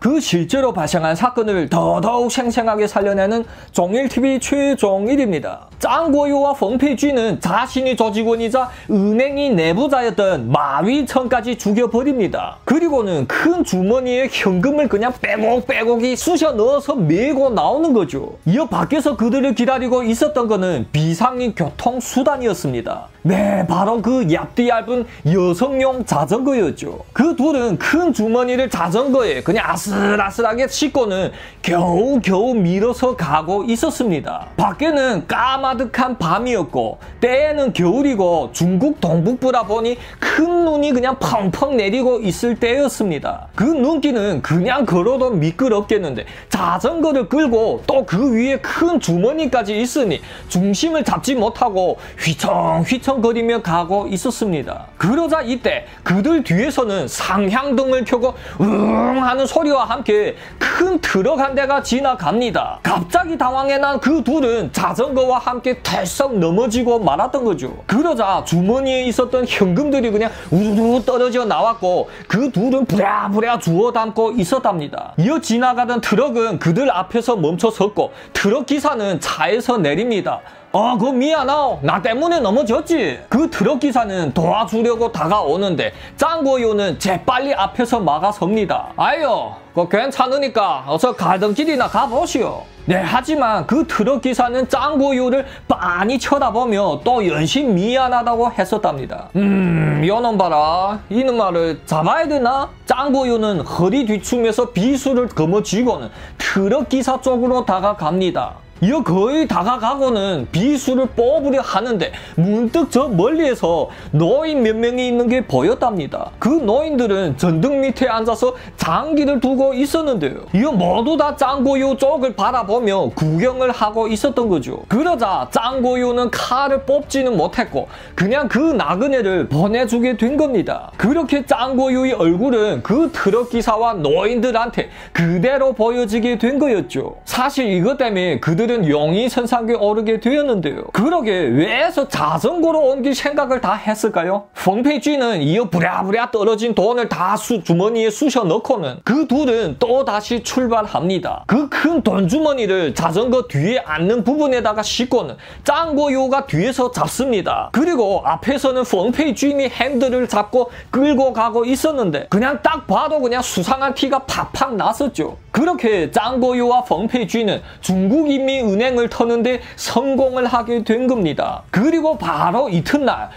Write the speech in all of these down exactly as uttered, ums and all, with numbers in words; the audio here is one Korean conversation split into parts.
그 실제로 발생한 사건을 더더욱 생생하게 살려내는 종일티비 최종일입니다. 짱구요와 펑페이쥐는 자신이 조직원이자 은행이 내부자였던 마위천까지 죽여버립니다. 그리고는 큰 주머니에 현금을 그냥 빼곡 빼곡이 쑤셔 넣어서 메고 나오는 거죠. 이어 밖에서 그들을 기다리고 있었던 거는 비상인 교통수단이었습니다. 네, 바로 그 얇디 얇은 여성용 자전거였죠. 그 둘은 큰 주머니를 자전거에 그냥 아슬아슬하게 싣고는 겨우겨우 밀어서 가고 있었습니다. 밖에는 까마득한 밤이었고 때에는 겨울이고 중국 동북부라 보니 큰 눈이 그냥 펑펑 내리고 있을 때였습니다. 그 눈길은 그냥 걸어도 미끄럽겠는데 자전거를 끌고 또 그 위에 큰 주머니까지 있으니 중심을 잡지 못하고 휘청휘청 거리며 가고 있었습니다. 그러자 이때 그들 뒤에서는 상향등을 켜고 웅 하는 소리와 함께 큰 트럭 한 대가 지나갑니다. 갑자기 당황해 난 그 둘은 자전거와 함께 털썩 넘어지고 말았던 거죠. 그러자 주머니에 있었던 현금들이 그냥 우르르 떨어져 나왔고 그 둘은 부랴부랴 주워 담고 있었답니다. 이어 지나가던 트럭은 그들 앞에서 멈춰 섰고 트럭 기사는 차에서 내립니다. 어, 그 미안하오. 나 때문에 넘어졌지. 그 트럭 기사는 도와주려고 다가오는데 짱구요는 재빨리 앞에서 막아섭니다. 아유, 그 괜찮으니까 어서 가던 길이나 가보시오. 네, 하지만 그 트럭 기사는 짱구요를 빤히 쳐다보며 또 연신 미안하다고 했었답니다. 음, 이놈 봐라. 이놈 말을 잡아야 되나? 짱구요는 허리 뒤춤에서 비수를 거머쥐고는 트럭 기사 쪽으로 다가갑니다. 이어 거의 다가가고는 비수를 뽑으려 하는데 문득 저 멀리에서 노인 몇 명이 있는 게 보였답니다. 그 노인들은 전등 밑에 앉아서 장기를 두고 있었는데요. 이어 모두 다 짱구요 쪽을 바라보며 구경을 하고 있었던 거죠. 그러자 짱구요는 칼을 뽑지는 못했고 그냥 그 나그네를 보내주게 된 겁니다. 그렇게 짱구요의 얼굴은 그 트럭 기사와 노인들한테 그대로 보여지게 된 거였죠. 사실 이것 때문에 그들 은 용이 선상에 오르게 되었는데요. 그러게 왜서 자전거로 옮길 생각을 다 했을까요? 펑페이쥐는 이어 부랴부랴 떨어진 돈을 다 수, 주머니에 쑤셔 넣고는 그 둘은 또 다시 출발합니다. 그 큰 돈주머니를 자전거 뒤에 앉는 부분에다가 싣고는 짱구요가 뒤에서 잡습니다. 그리고 앞에서는 펑페이쥐이 핸들을 잡고 끌고 가고 있었는데 그냥 딱 봐도 그냥 수상한 티가 팍팍 났었죠. 그렇게 짱구요와 펑페이쥐는 중국 인민 은행을 터는데 성공을 하게 된 겁니다. 그리고 바로 이튿날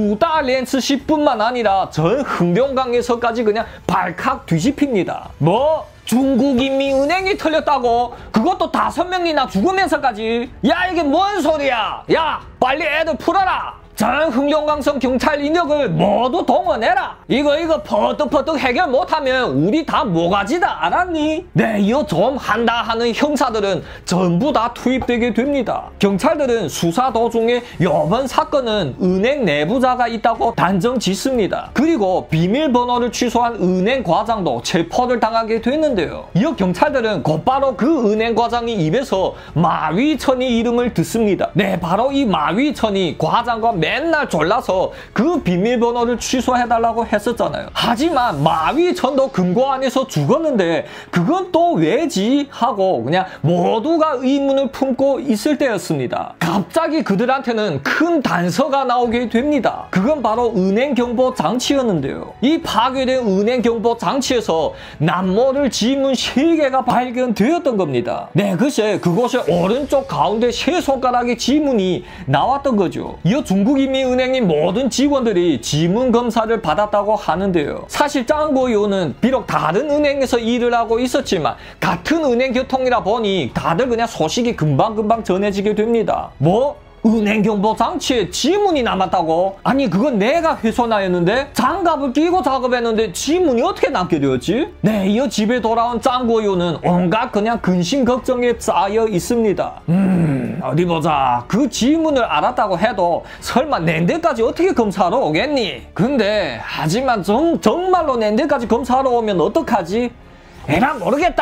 우다렌츠시뿐만 아니라 전 흥룡강에서까지 그냥 발칵 뒤집힙니다. 뭐? 중국인민은행이 털렸다고? 그것도 다섯 명이나 죽으면서까지? 야, 이게 뭔 소리야? 야, 빨리 애들 풀어라! 전 흥룡강성 경찰 인력을 모두 동원해라. 이거 이거 퍼뜩퍼뜩 해결 못하면 우리 다 모가지다. 알았니? 네, 이거 좀 한다 하는 형사들은 전부 다 투입되게 됩니다. 경찰들은 수사 도중에 이번 사건은 은행 내부자가 있다고 단정 짓습니다. 그리고 비밀번호를 취소한 은행 과장도 체포를 당하게 됐는데요. 이어 경찰들은 곧바로 그 은행 과장의 입에서 마위천이 이름을 듣습니다. 네, 바로 이 마위천이 과장과 맨날 졸라서 그 비밀번호를 취소해달라고 했었잖아요. 하지만 마위천도 금고 안에서 죽었는데 그건 또 왜지? 하고 그냥 모두가 의문을 품고 있을 때였습니다. 갑자기 그들한테는 큰 단서가 나오게 됩니다. 그건 바로 은행경보 장치였는데요. 이 파괴된 은행경보 장치에서 남모를 지문 세 개가 발견되었던 겁니다. 네, 글쎄 그곳에 오른쪽 가운데 세 손가락의 지문이 나왔던 거죠. 이어 중국인민은행의 모든 직원들이 지문 검사를 받았다고 하는데요. 사실 짱구요는 비록 다른 은행에서 일을 하고 있었지만 같은 은행 교통이라 보니 다들 그냥 소식이 금방금방 전해지게 됩니다. 뭐? 은행경보 장치에 지문이 남았다고? 아니 그건 내가 훼손하였는데 장갑을 끼고 작업했는데 지문이 어떻게 남게 되었지? 네, 이어 집에 돌아온 짱구요는 온갖 그냥 근심 걱정에 쌓여 있습니다. 음 어디 보자. 그 지문을 알았다고 해도 설마 낸데까지 어떻게 검사하러 오겠니? 근데 하지만 정, 정말로 낸데까지 검사하러 오면 어떡하지? 에라 모르겠다.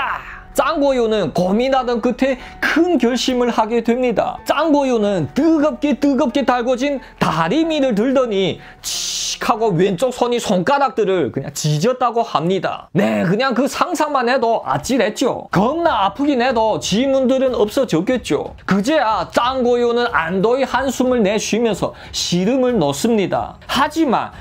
짱구요는 고민하던 끝에 큰 결심을 하게 됩니다. 짱구요는 뜨겁게 뜨겁게 달궈진 다리미를 들더니 칙 하고 왼쪽 손이 손가락들을 그냥 찢었다고 합니다. 네, 그냥 그 상상만 해도 아찔했죠. 겁나 아프긴 해도 지문들은 없어졌겠죠. 그제야 짱구요는 안도의 한숨을 내쉬면서 시름을 넣습니다. 하지만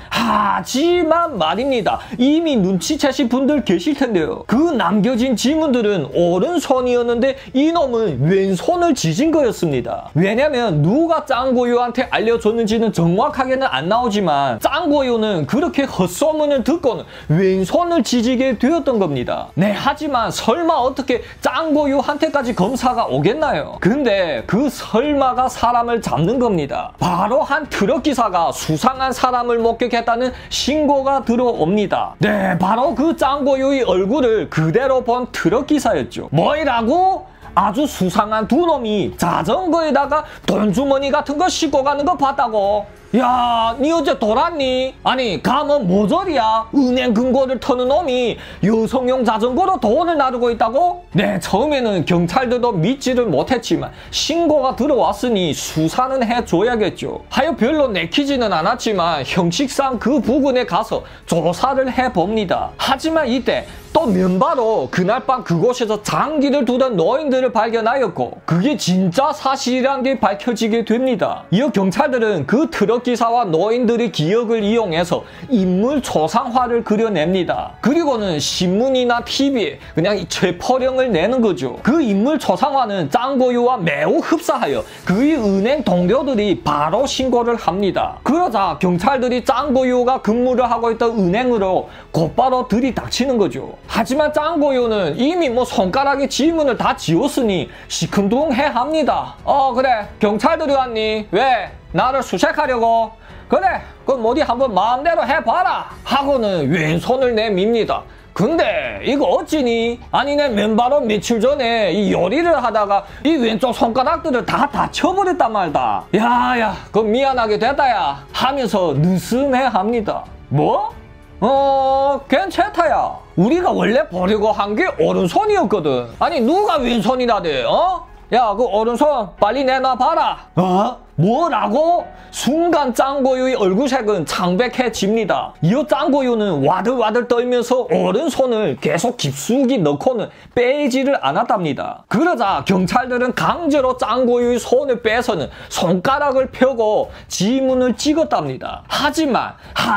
하지만 말입니다. 이미 눈치채신 분들 계실 텐데요. 그 남겨진 지문들은 오른손이었는데 이놈은 왼손을 지진 거였습니다. 왜냐면 누가 짱구요한테 알려줬는지는 정확하게는 안 나오지만 짱구요는 그렇게 헛소문을 듣고는 왼손을 지지게 되었던 겁니다. 네, 하지만 설마 어떻게 짱구요한테까지 검사가 오겠나요? 근데 그 설마가 사람을 잡는 겁니다. 바로 한 트럭 기사가 수상한 사람을 목격했다는 신고가 들어옵니다. 네, 바로 그 짱구요의 얼굴을 그대로 본 트럭 기사였죠. 뭐이라고? 아주 수상한 두 놈이 자전거에다가 돈주머니 같은 거 싣고 가는 거 봤다고? 야, 니 어제 돌았니? 아니, 가면 모조리야. 은행 금고를 터는 놈이 여성용 자전거로 돈을 나르고 있다고? 네, 처음에는 경찰들도 믿지를 못했지만 신고가 들어왔으니 수사는 해줘야겠죠. 하여 별로 내키지는 않았지만 형식상 그 부근에 가서 조사를 해봅니다. 하지만 이때 또 면바로 그날 밤 그곳에서 장기를 두던 노인들을 발견하였고 그게 진짜 사실이란 게 밝혀지게 됩니다. 이어 경찰들은 그 트럭 기사와 노인들의 기억을 이용해서 인물 초상화를 그려냅니다. 그리고는 신문이나 티비에 그냥 체포령을 내는 거죠. 그 인물 초상화는 짱구요와 매우 흡사하여 그의 은행 동료들이 바로 신고를 합니다. 그러자 경찰들이 짱구요가 근무를 하고 있던 은행으로 곧바로 들이닥치는 거죠. 하지만 짱구요는 이미 뭐 손가락에 지문을 다 지웠으니 시큰둥해합니다. 어, 그래, 경찰들이 왔니? 왜? 나를 수색하려고? 그래, 그럼 어디 한번 마음대로 해봐라 하고는 왼손을 내밉니다. 근데 이거 어찌니? 아니, 내 맨바로 며칠 전에 이 요리를 하다가 이 왼쪽 손가락들을 다 다쳐버렸단 말다. 야야, 그럼 미안하게 됐다야 하면서 느슨해합니다. 뭐? 어, 괜찮다야. 우리가 원래 보려고 한 게 오른손이었거든. 아니, 누가 왼손이라대, 어? 야, 그 오른손 빨리 내놔봐라. 어? 뭐라고? 순간 짱구요의 얼굴색은 창백해집니다. 이어 짱구요는 와들와들 떨면서 오른손을 계속 깊숙이 넣고는 빼지를 않았답니다. 그러자 경찰들은 강제로 짱구요의 손을 빼서는 손가락을 펴고 지문을 찍었답니다. 하지만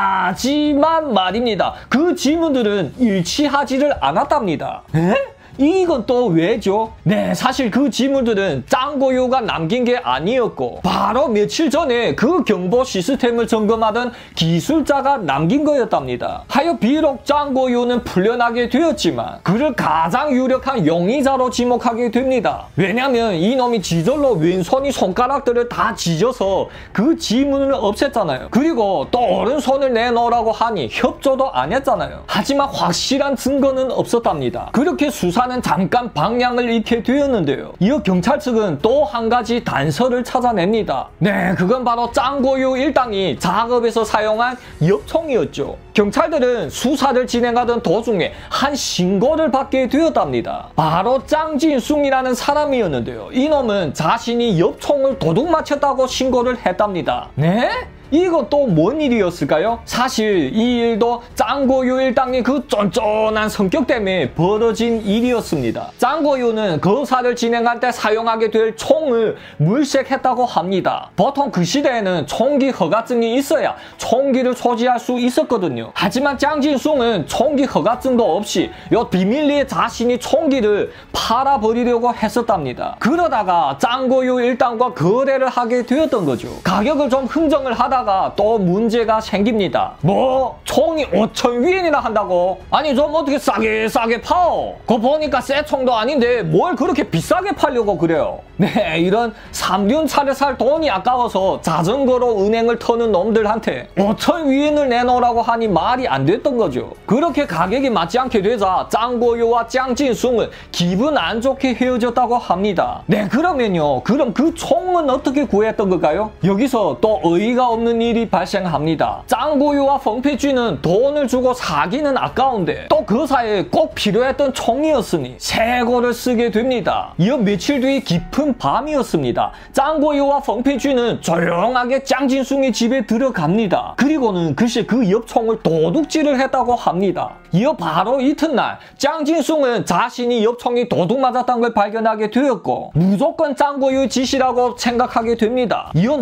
하지만 말입니다. 그 지문들은 일치하지를 않았답니다. 에? 이건 또 왜죠? 네, 사실 그 지문들은 짱구요가 남긴 게 아니었고 바로 며칠 전에 그 경보 시스템을 점검하던 기술자가 남긴 거였답니다. 하여 비록 짱구요는 풀려나게 되었지만 그를 가장 유력한 용의자로 지목하게 됩니다. 왜냐면 이놈이 지절로 왼손이 손가락들을 다 지져서 그 지문을 없앴잖아요. 그리고 또 오른손을 내놓으라고 하니 협조도 안 했잖아요. 하지만 확실한 증거는 없었답니다. 그렇게 수사 는 잠깐 방향을 잃게 되었는데요. 이어 경찰 측은 또 한 가지 단서를 찾아냅니다. 네, 그건 바로 짱구요 일당이 작업에서 사용한 엽총이었죠. 경찰들은 수사를 진행하던 도중에 한 신고를 받게 되었답니다. 바로 짱진숭이라는 사람이었는데요. 이놈은 자신이 엽총을 도둑 맞췄다고 신고를 했답니다. 네? 이건 또 뭔 일이었을까요? 사실 이 일도 짱구요 일당의 그 쫀쫀한 성격 때문에 벌어진 일이었습니다. 짱구요는 거사를 진행할 때 사용하게 될 총을 물색했다고 합니다. 보통 그 시대에는 총기 허가증이 있어야 총기를 소지할 수 있었거든요. 하지만 짱진숭은 총기 허가증도 없이 요 비밀리에 자신이 총기를 팔아버리려고 했었답니다. 그러다가 짱구요 일당과 거래를 하게 되었던 거죠. 가격을 좀 흥정을 하다가 또 문제가 생깁니다. 뭐? 총이 오천 위엔이나 한다고? 아니, 좀 어떻게 싸게 싸게 파오? 그거 보니까 새 총도 아닌데 뭘 그렇게 비싸게 팔려고 그래요? 네, 이런 삼륜 차를 살 돈이 아까워서 자전거로 은행을 터는 놈들한테 오천 위엔을 내놓으라고 하니 말이 안 됐던 거죠. 그렇게 가격이 맞지 않게 되자 짱고요와 짱진숭은 기분 안 좋게 헤어졌다고 합니다. 네, 그러면요. 그럼 그 총은 어떻게 구했던 걸까요? 여기서 또 어이가 없는 일이 발생합니다. 짱고요와 펑페쥐는 돈을 주고 사기는 아까운데 또 그 사이에 꼭 필요했던 총이었으니 세고를 쓰게 됩니다. 이어 며칠 뒤 깊은 밤이었습니다. 짱고요와 펑페쥐는 조용하게 짱진숭의 집에 들어갑니다. 그리고는 글쎄 그 엽총을 도둑질을 했다고 합니다. 이어 바로 이튿날 짱진숭은 자신이 엽총이 도둑 맞았다는 걸 발견하게 되었고 무조건 짱고요의 짓이라고 생각하게 됩니다. 이어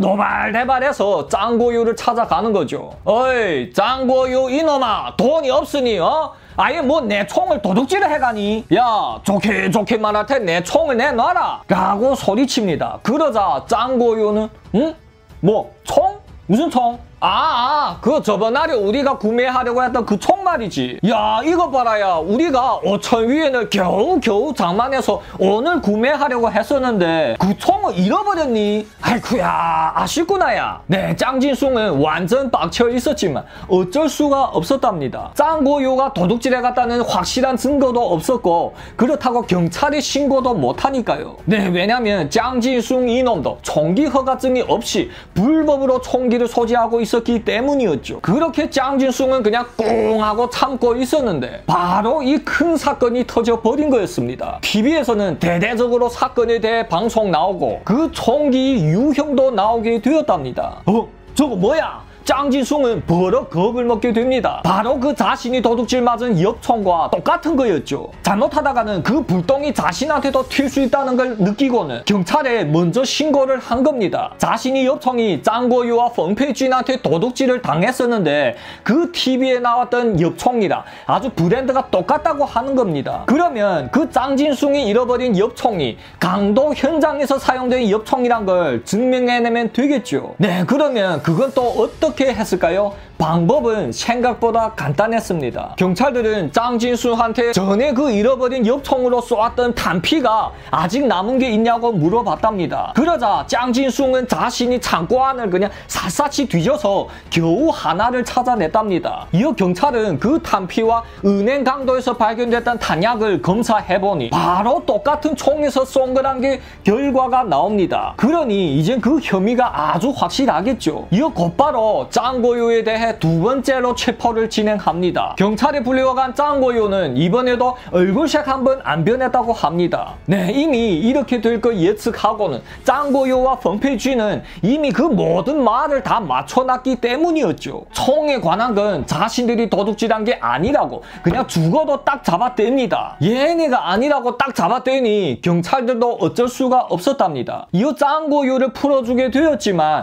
노발대발해서 짱고요를 찾아가는 거죠. 어이 짱고요 이놈아, 돈이 없으니 어? 아예 뭐 내 총을 도둑질을 해가니? 야, 좋게 좋게 말할 테 내 총을 내놔라! 라고 소리칩니다. 그러자 짱고요는 응? 뭐 총? 무슨 총? 아, 아, 그 저번날에 우리가 구매하려고 했던 그 총 말이지. 야, 이거 봐라야. 우리가 오천 위엔을 겨우겨우 장만해서 오늘 구매하려고 했었는데 그 총을 잃어버렸니? 아이쿠야, 아쉽구나야. 네, 짱진숭은 완전 빡쳐 있었지만 어쩔 수가 없었답니다. 짱고요가 도둑질해 갔다는 확실한 증거도 없었고 그렇다고 경찰에 신고도 못하니까요. 네, 왜냐면 짱진숭 이놈도 총기 허가증이 없이 불법으로 총기를 소지하고 있었기 때문이었죠. 그렇게 짱진숭은 그냥 꽁 하고 참고 있었는데 바로 이 큰 사건이 터져버린 거였습니다. 티비에서는 대대적으로 사건에 대해 방송 나오고 그 총기 유형도 나오게 되었답니다. 어? 저거 뭐야? 짱진숭은 버럭 겁을 먹게 됩니다. 바로 그 자신이 도둑질 맞은 엽총과 똑같은 거였죠. 잘못하다가는 그 불똥이 자신한테도 튈 수 있다는 걸 느끼고는 경찰에 먼저 신고를 한 겁니다. 자신이 엽총이 짱고요와 펑페쥐한테 도둑질을 당했었는데 그 티비에 나왔던 엽총이랑 아주 브랜드가 똑같다고 하는 겁니다. 그러면 그 짱진숭이 잃어버린 엽총이 강도 현장에서 사용된 엽총이란 걸 증명해내면 되겠죠. 네, 그러면 그건 또 어떻게 했을까요? 방법은 생각보다 간단했습니다. 경찰들은 짱진숭한테 전에 그 잃어버린 엽총으로 쏘았던 탄피가 아직 남은 게 있냐고 물어봤답니다. 그러자 짱진숭은 자신이 창고 안을 그냥 샅샅이 뒤져서 겨우 하나를 찾아냈답니다. 이어 경찰은 그 탄피와 은행 강도에서 발견됐던 탄약을 검사해보니 바로 똑같은 총에서 쏜 거란 게 결과가 나옵니다. 그러니 이젠 그 혐의가 아주 확실하겠죠. 이어 곧바로 짱고요에 대해 두 번째로 체포를 진행합니다. 경찰에 불려간 짱고요는 이번에도 얼굴색 한 번 안 변했다고 합니다. 네, 이미 이렇게 될 거 예측하고는 짱고요와 펑페쥐는 이미 그 모든 말을 다 맞춰놨기 때문이었죠. 총에 관한 건 자신들이 도둑질한 게 아니라고 그냥 죽어도 딱 잡아댑니다. 얘네가 아니라고 딱 잡아대니 경찰들도 어쩔 수가 없었답니다. 이어 짱고요를 풀어주게 되었지만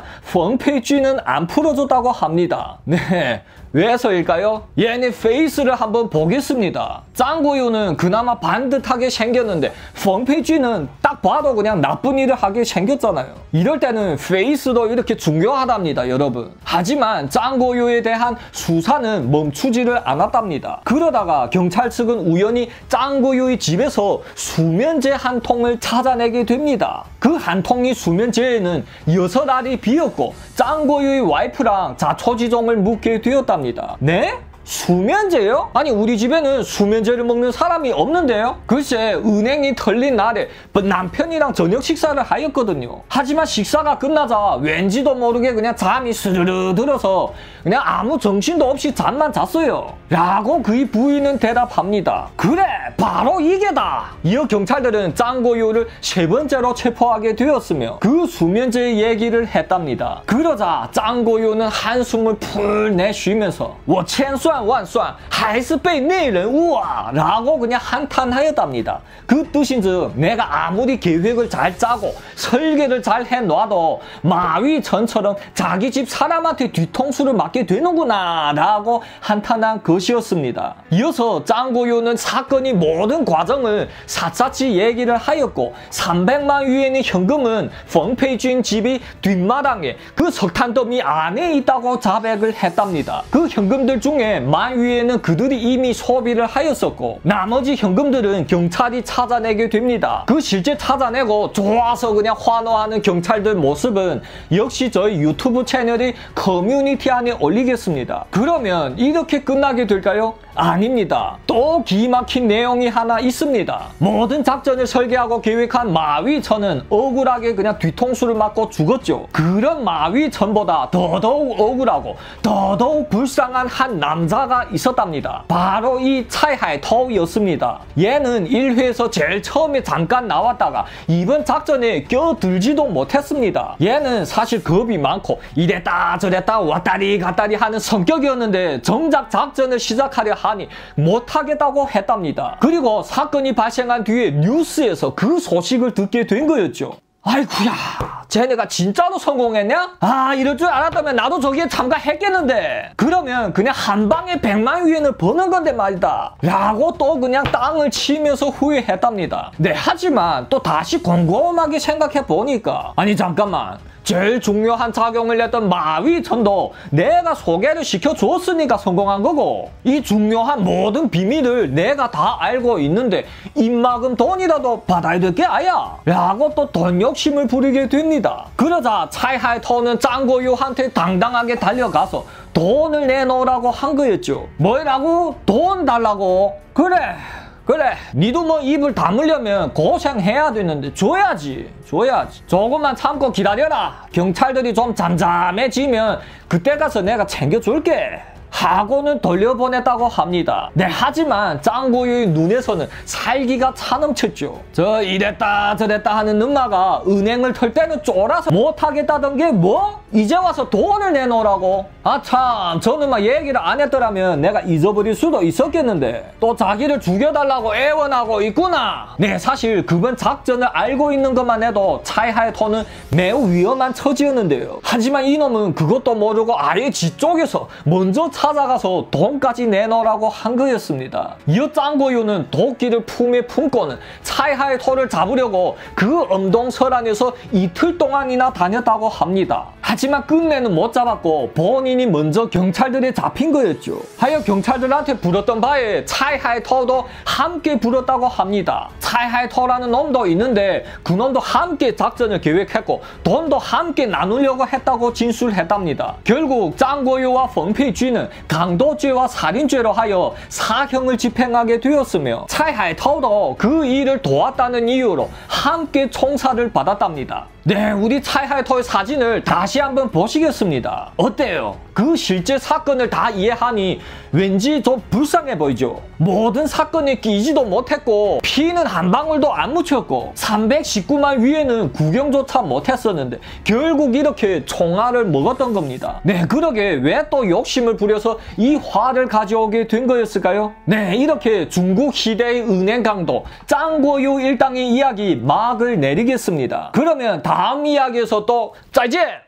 펑페쥐는 안 풀어줬다고 합니다. 네, 왜서일까요? 얘네 페이스를 한번 보겠습니다. 짱고요는 그나마 반듯하게 생겼는데 펑페쥐는 딱 봐도 그냥 나쁜 일을 하게 생겼잖아요. 이럴 때는 페이스도 이렇게 중요하답니다, 여러분. 하지만 짱고요에 대한 수사는 멈추지를 않았답니다. 그러다가 경찰 측은 우연히 짱고요의 집에서 수면제 한 통을 찾아내게 됩니다. 그 한 통이 수면제에는 여섯 알이 비었고 짱고요의 와이프랑 자초지종을 묻게 되었답니다. 네? 수면제요? 아니 우리 집에는 수면제를 먹는 사람이 없는데요? 글쎄 은행이 털린 날에 남편이랑 저녁 식사를 하였거든요. 하지만 식사가 끝나자 왠지도 모르게 그냥 잠이 스르르 들어서 그냥 아무 정신도 없이 잠만 잤어요. 라고 그의 부인은 대답합니다. 그래 바로 이게다. 이어 경찰들은 짱고요를 세 번째로 체포하게 되었으며 그 수면제의 얘기를 했답니다. 그러자 짱고요는 한숨을 풀 내쉬면서 我千算万算还是被内人误啊 라고 그냥 한탄하였답니다. 그 뜻인즉 내가 아무리 계획을 잘 짜고 설계를 잘 해놔도 마위전처럼 자기 집 사람한테 뒤통수를 맞게 되는구나 라고 한탄한 것이었습니다. 이어서 짱고요는 사건의 모든 과정을 샅샅이 얘기를 하였고 삼백만 위엔의 현금은 펑페쥐 집이 뒷마당에 그 석탄더미 안에 있다고 자백을 했답니다. 그 현금들 중에 만 위에는 그들이 이미 소비를 하였었고 나머지 현금들은 경찰이 찾아내게 됩니다. 그 실제 찾아내고 좋아서 그냥 환호하는 경찰들 모습은 역시 저희 유튜브 채널의 커뮤니티 안에 올리겠습니다. 그러면 이렇게 끝나게 될까요? 아닙니다. 또 기막힌 내용이 하나 있습니다. 모든 작전을 설계하고 계획한 마위천은 억울하게 그냥 뒤통수를 맞고 죽었죠. 그런 마위천보다 더더욱 억울하고 더더욱 불쌍한 한 남자가 있었답니다. 바로 이 차이하이토우였습니다. 얘는 일 회에서 제일 처음에 잠깐 나왔다가 이번 작전에 껴들지도 못했습니다. 얘는 사실 겁이 많고 이랬다 저랬다 왔다리 갔다리 하는 성격이었는데 정작 작전을 시작하려 하니 못하겠다고 했답니다. 그리고 사건이 발생한 뒤에 뉴스에서 그 소식을 듣게 된 거였죠. 아이쿠야, 쟤네가 진짜로 성공했냐? 아, 이럴 줄 알았다면 나도 저기에 참가했겠는데. 그러면 그냥 한 방에 백만 위엔을 버는 건데 말이다 라고 또 그냥 땅을 치면서 후회했답니다. 네, 하지만 또 다시 곰곰하게 생각해 보니까 아니 잠깐만, 제일 중요한 작용을 했던 마위천도 내가 소개를 시켜줬으니까 성공한 거고 이 중요한 모든 비밀을 내가 다 알고 있는데 입막음 돈이라도 받아야 될 게 아야 라고 또 돈 욕심을 부리게 됩니다. 그러자 차이하이토우는 짱구유한테 당당하게 달려가서 돈을 내놓으라고 한 거였죠. 뭐라고? 돈 달라고? 그래 그래, 니도 뭐 입을 다물려면 고생해야 되는데 줘야지 줘야지. 조금만 참고 기다려라. 경찰들이 좀 잠잠해지면 그때 가서 내가 챙겨줄게 하고는 돌려보냈다고 합니다. 네, 하지만 짱구유의 눈에서는 살기가 차넘쳤죠. 저 이랬다 저랬다 하는 누나가 은행을 털 때는 쫄아서 못하겠다던 게 뭐? 이제 와서 돈을 내놓으라고? 아 참, 저는 막 얘기를 안 했더라면 내가 잊어버릴 수도 있었겠는데 또 자기를 죽여달라고 애원하고 있구나. 네, 사실 그번 작전을 알고 있는 것만 해도 차이하이토우는 매우 위험한 처지였는데요. 하지만 이놈은 그것도 모르고 아예 지쪽에서 먼저 찾아가서 돈까지 내놓으라고 한 거였습니다. 이어 짱구유는 도끼를 품에 품고는 차이하이토우를 잡으려고 그 엄동설안에서 이틀 동안이나 다녔다고 합니다. 하지만 끝내는 못 잡았고 본인이 먼저 경찰들에 잡힌 거였죠. 하여 경찰들한테 불었던 바에 차이하이토우도 함께 불었다고 합니다. 차이하이토우라는 놈도 있는데 그 놈도 함께 작전을 계획했고 돈도 함께 나누려고 했다고 진술했답니다. 결국 짱구유와 펑페이쥐는 강도죄와 살인죄로 하여 사형을 집행하게 되었으며 차이하이토우도 그 일을 도왔다는 이유로 함께 총살을 받았답니다. 네, 우리 차이하이토우의 사진을 다시 한번 보시겠습니다. 어때요? 그 실제 사건을 다 이해하니 왠지 좀 불쌍해 보이죠? 모든 사건에 끼지도 못했고 피는 한 방울도 안 묻혔고 삼백십구만 위에는 구경조차 못했었는데 결국 이렇게 총알을 먹었던 겁니다. 네, 그러게 왜 또 욕심을 부려서 이 화를 가져오게 된 거였을까요? 네, 이렇게 중국 시대의 은행 강도 짱구유 일당의 이야기 막을 내리겠습니다. 그러면 다음 이야기에서 또 짜이제!